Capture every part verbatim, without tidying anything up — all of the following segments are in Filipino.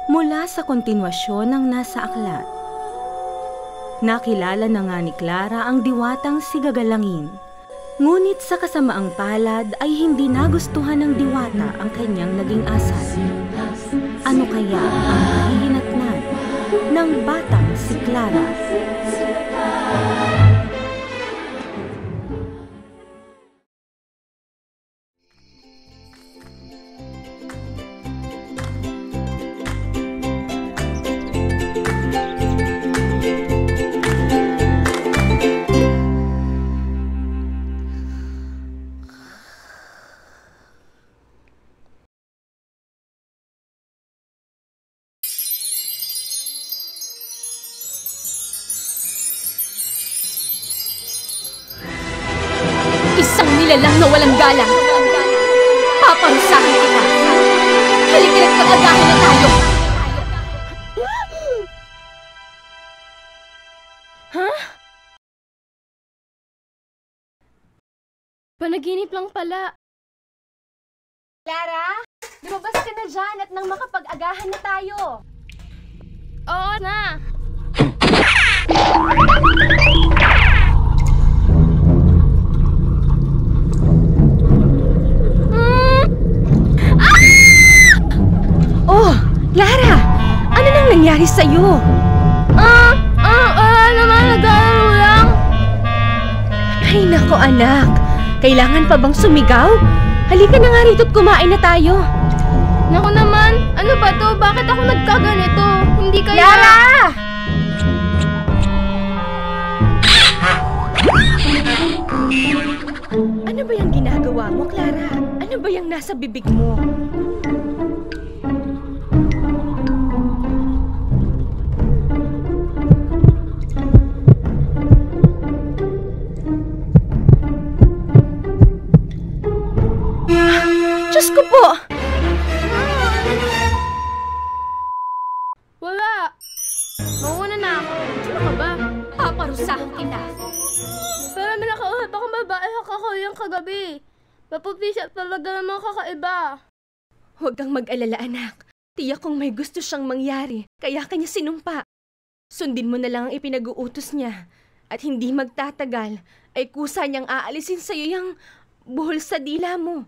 mula sa kontinwasyon ng nasa aklat. Nakilala na nga ni Clara ang diwatang si Gagalangin. Ngunit sa kasamaang palad ay hindi nagustuhan ng diwata ang kanyang naging asal. Ano kaya ang mahihinatnan ng batang si Clara? Isang nilalang na walang galang. Paparusahan kita. Halika na't mag-agahan na tayo. Ha? Panaginip lang pala. Clara, lumabas ka na dyan at nang makapag-agahan na tayo. Oo na. Oh, Clara! Ano nang nangyari sa'yo? Ah, ah, ah, naman nag-aalala lang. Ay nako anak, kailangan pa bang sumigaw? Halika na nga rito't kumain na tayo. Naku naman, ano ba to? Bakit ako nagkaganito? Hindi kaya... Clara! Ano ba yung ginagawa mo, Clara? Ano ba yung nasa bibig mo? Diyos ko po! Wala! Mauna na ako. Sino ka ba? Paparusahan kita. Pero may nakausap akong babae sa kakuyang kagabi. Mapupisya talaga namang kakaiba. Huwag kang mag-alala, anak. Tiyak kong may gusto siyang mangyari, kaya kanya sinumpa. Sundin mo na lang ang ipinag-uutos niya. At hindi magtatagal, ay kusa niyang aalisin sa'yo yung buhol sa dila mo.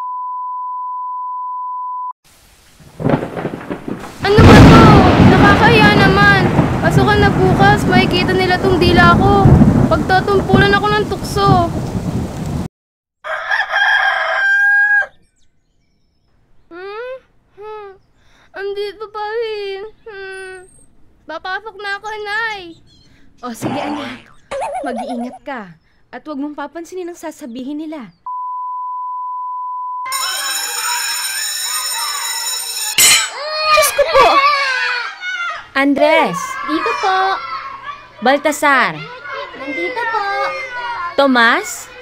Ano ba to? Nakakaya naman. Pasukan na bukas, makikita nila tong dila ko. Pagtatumpulan ako ng tukso. Hmm? Hmm? Andito pa rin. Hmm? Papasok na ako, Nay. O sige anak, mag-iingat ka. At huwag mong papansinin ang sasabihin nila. Andres! Dito po. Baltasar! Nandito po. Tomas?